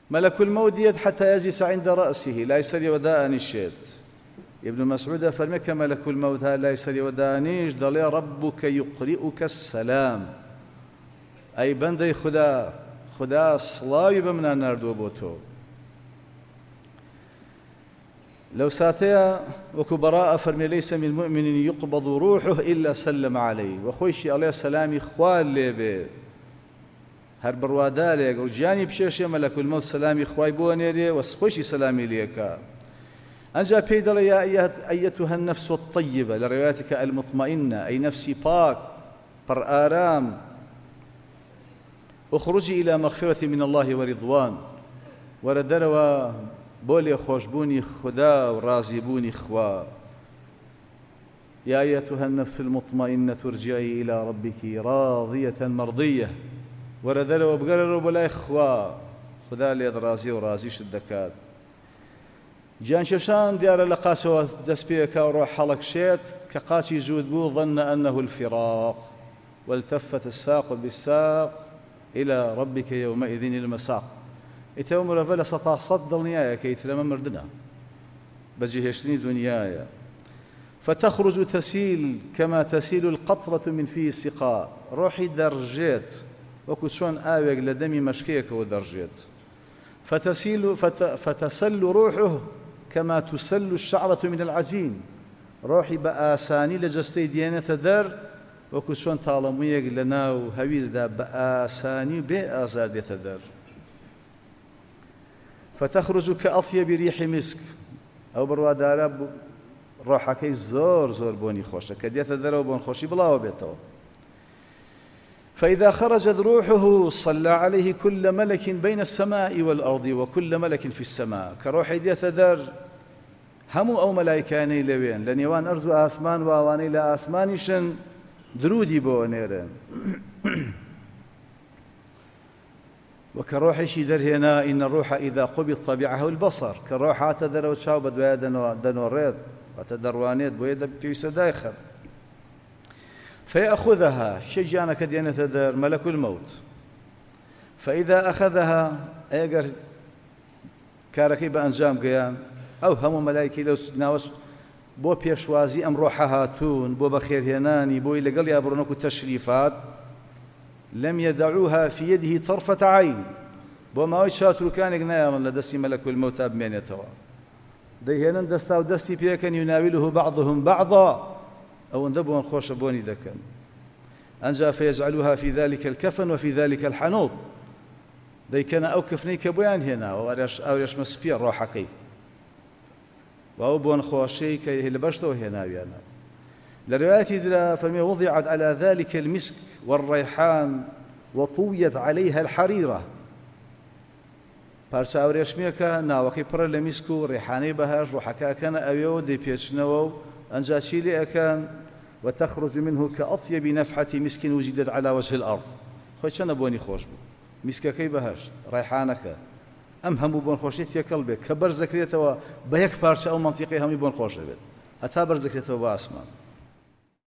ملك الموت يد حتى يجلس عند رأسه لا يسري وداء الشيت. ابن مسعود فرمك ملك الموت لا يسري ودانيش ضل ربك يقرئك السلام، أي بندي خدا صلاوي بمنا ناردو بوتو. لو ساتيا وكبراء فرمي ليس من مؤمن يقبض روحه إلا سلم عليه، وخويشي عليه السلام خوال لي هر بروادارێک و گیانی بچێشێ مەلەک المەوت سەلامی خوای بۆ نێرێ و خۆشی سەلامی لێکا. ئەنجا پێی دەڵێ یا ئەیەتوها النەفس الطیبە لە ڕێواتێکە المطمئنە، ئەی نەفسی پاک پڕ ئارام، اخرجی إلى مغفرة من الله ورضوان، وەرە دەرەوە بۆ لێخۆشبوونی خدا و ڕازیبوونی خوا. يا أيتها النفس المطمئنة ارجعي إلى ربك راضية مرضية، وردلوا بقرروا بلا إخوا خدا ليد رازي ورازيش الدكات. جان ششان ديار لقاسوا دسبيك وروح حلق شيت كقاسي زود بو ظن أنه الفراق، والتفت الساق بالساق إلى ربك يومئذ المساق. إتومر فلا سطا صد دنيايا كي تلما مردنا بجيهشتني دنيايا، فتخرج تسيل كما تسيل القطرة من فيه السقاء. روحي درجات وكو شون آويق لدمي مشكيك ودرجات، فتسل روحه كما تسل الشعرة من العجين. روحي بآساني لجستي ديانة در وكو شون طالميق لناو هويل دا بآساني بآزاد يتدر. فتخرج كأطيب ريح مسك، أو بروادارا روحكي زور بوني خوشة كديت درو بون خوشي بلاو بيتو. فإذا خرجت روحه صلى عليه كل ملك بين السماء والأرض وكل ملك في السماء. كروحي ديت در همو أو ملائكاني لوين لنيوان أرزو آسمان وآواني لا آسمانيشن درودي بونيرن. وكروحي شي در هنا إن الروح إذا قبض طبيعه البصر. كروح تدر وشاو بدويا دنوريت وتدروانيت بويدا بكيس دايخر، فيأخذها شجانا كديانة در ملك الموت. فإذا أخذها أيقر كاركي بأنجام قيام أو هم ملائكي لو ناوش بو بيشوازي أم روحها تون بو بخير هناني بو إلا قال يابرونكو تشريفات لم يدعوها في يده طرفة عين. بو ما ويشاترو كان يقنايا لدسي ملك الموت بمين يتوا ديهنا دستا ودستي بيكن يناوله بعضهم بعضا أو اندبوا خوش بوني دكن. أنجا فيجعلوها في ذلك الكفن وفي ذلك الحنوط. دي كان أو كفني كبوان هنا أو يش مسبير روحكي وأو بون خوشي كي لبشتو هنا ويانا. لرواية درا فمي وضعت على ذلك المسك والريحان وطويت عليها الحريرة. پارچە ئەوڕێشمیەکە ناوەکەی پڕە لە میسک و ڕێحانەی بەهاش ڕۆحەکەکەنە ئەوێەوە دەیپێچنەوە و ئەنجا چی لێ ئەکەن وتخرج منه كأطيب نفحة مسك وجدت على وجه الأرض. خۆی چەندە بۆنی خۆش بوو میسکەکەی بەهشت ڕێحانەکە ئەم هەموو بۆن خۆشی تێکەڵ بێت کە بەرزەکرێتەوە بە یەک پارچە ئەو مەنتیقی هەمووی بۆن خۆشە بێت هەتا بەرزەکرێتەوە بە ئاسمان.